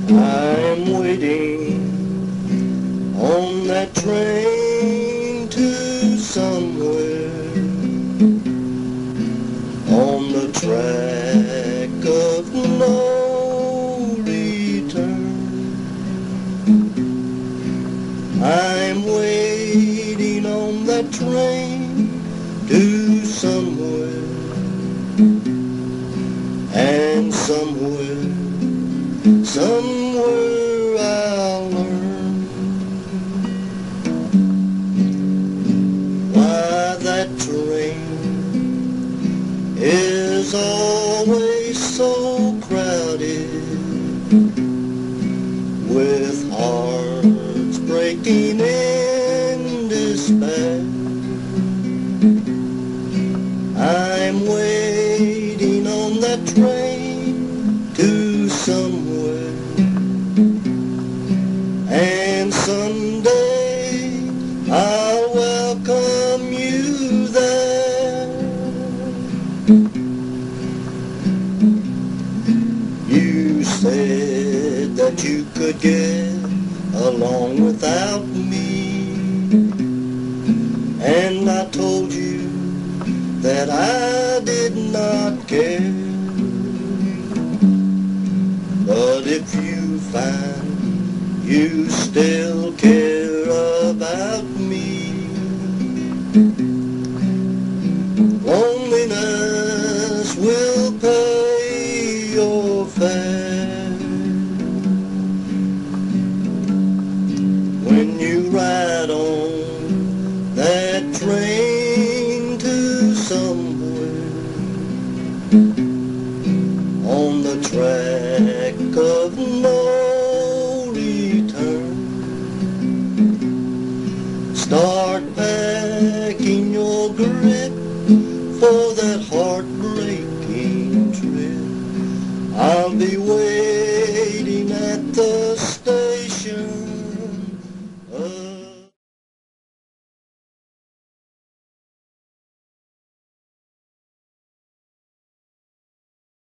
I'm waiting on that train to somewhere on the track of no return. I'm waiting on that train to somewhere, and somewhere I'll learn why that train is always so crowded, with hearts breaking in despair. I'm waiting on that train to somewhere, and someday I'll welcome you there. You said that you could get along without me, and I told you that I did not care. But if you find you still care about me, loneliness will pay your fare. When you ride on that train to somewhere on the track of no return, start packing your grip for that heartbreaking trip. I'll be waiting at the